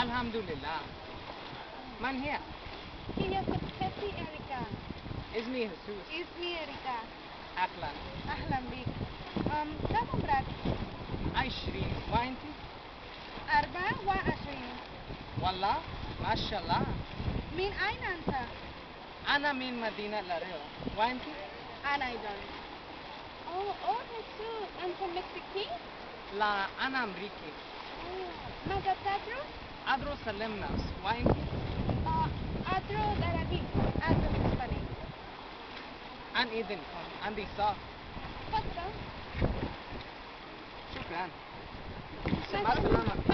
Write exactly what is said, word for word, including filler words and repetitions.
الحمد لله. من هي؟ هي صديقتي إريكا. اسمي هسوس. اسمي إريكا. أهلا. أهلا بك. أم كم عمرك؟ عشرين. وأنت؟ أربعة وعشرين. والله ما شاء الله. من أين أنت؟ أنا من مدينة لاريو. وأنت؟ أنا أيضا. أوه أوه هسوس، أنت مكسيكي؟ لا أنا أمريكي. أوه. ماذا تدرس؟ أدرس النفس. وأنت؟ آه، أدرس عربي. أدرس إسباني. عن إذنكم عندي سؤال. تفضل. شكرا. مع مع السلامة.